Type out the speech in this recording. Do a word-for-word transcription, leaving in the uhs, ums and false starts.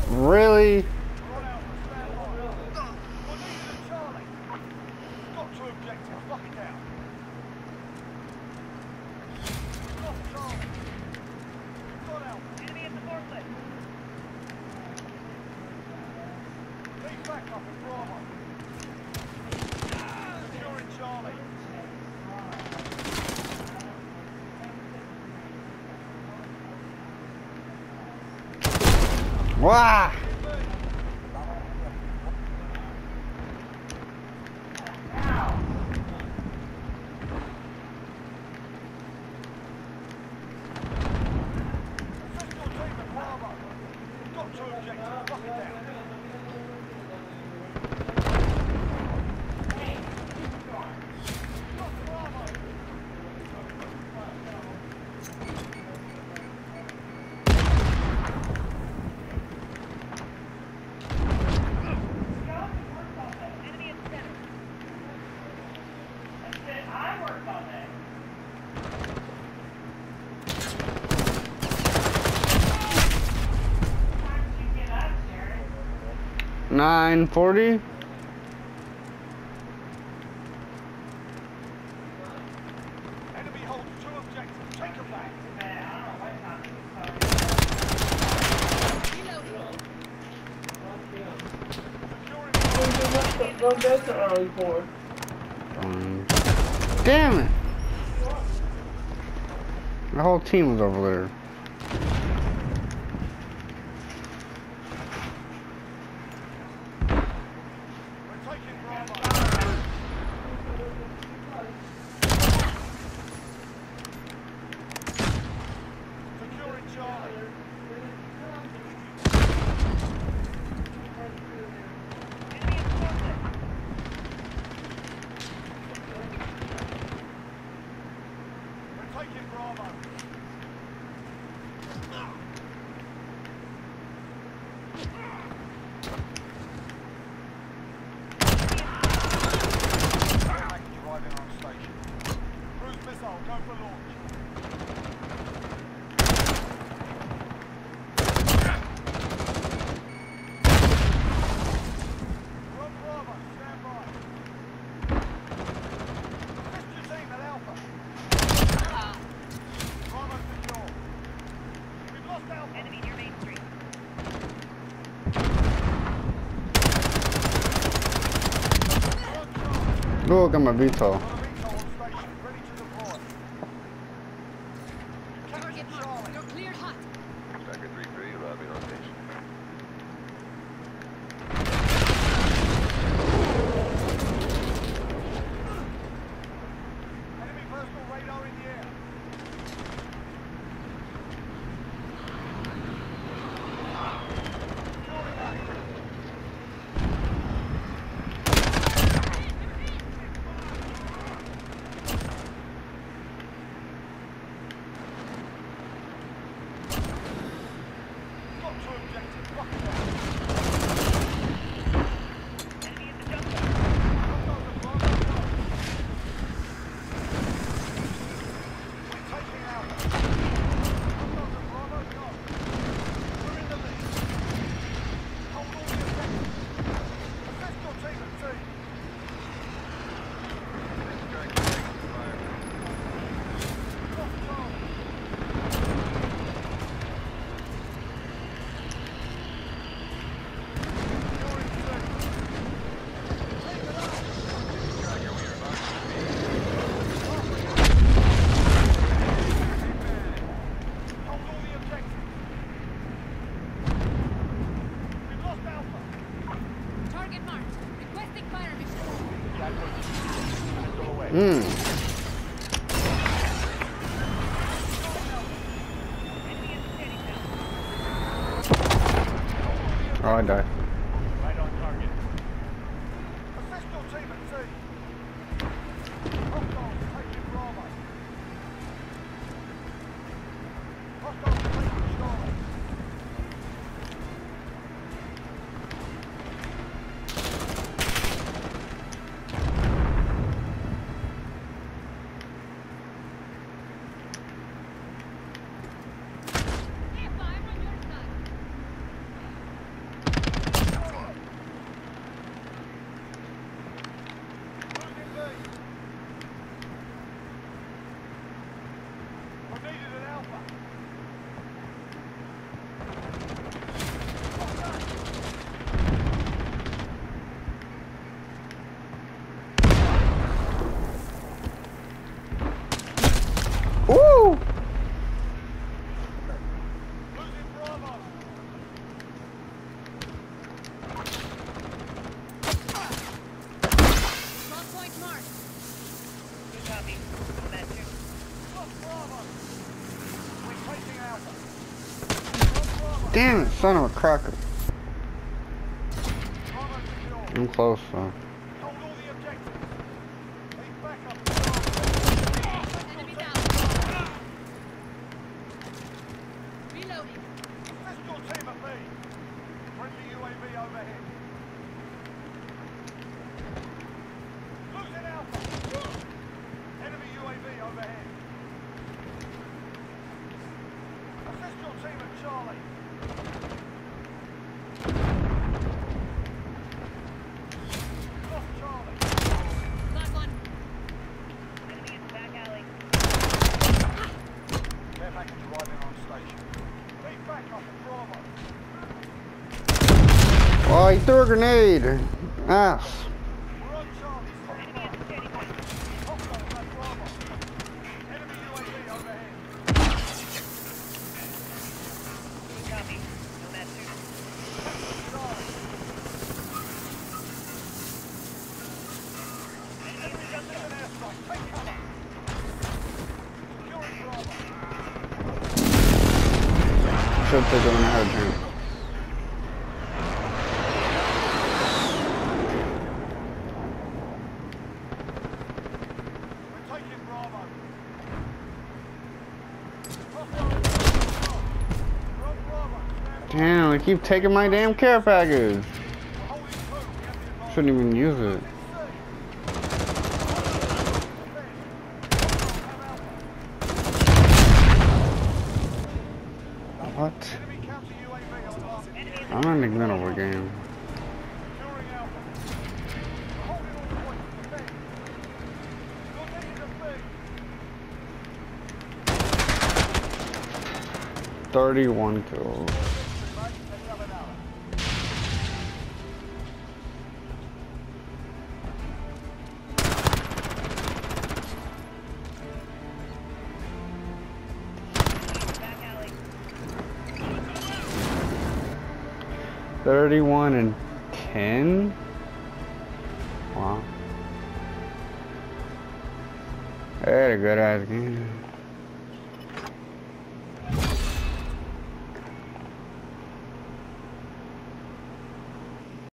Really? Wow! nine forty. Enemy holds two objectives. Take them back. Go back to early four. Um, damn it! The whole team was over there. Look at my V TOL. You're cleared hot. Striker three three, arriving on station. Enemy personal radar in the air. Hmm. Oh, I died. Right on target. Assist your team at sea. Hostiles taking Bravo. Hostiles taking Charlie. Damn it, son of a cracker. Bravo secure. I'm close, though. Hold all the objectives. Need backup. Enemy down. Reloading. Assist your team at B. Friendly U A V overhead. Losing Alpha. Enemy U A V overhead. Assist your team at Charlie. Lost Charlie. Got one. Care package arriving on station. Need backup at Bravo. Oh, he threw a grenade. Ass. We're on Charlie. Hostiles at Bravo. Enemy U A V overhead. Charlie. Enemy guns in an airstrike. Take cover. Securing Bravo. Should take him in the head, man. We're taking Bravo. Hostiles. We're on Bravo. Stand by. Damn, they keep taking my damn care package. We're holding two. We have the advantage. Shouldn't even use it. What? Enemy counter U A V online. I'm in the middle of a game. Securing Alpha. We're holding all points. Defend. You're getting to B. thirty-one kills. Mate, let's have an hour. thirty-one and ten? Wow. They had a good ass game.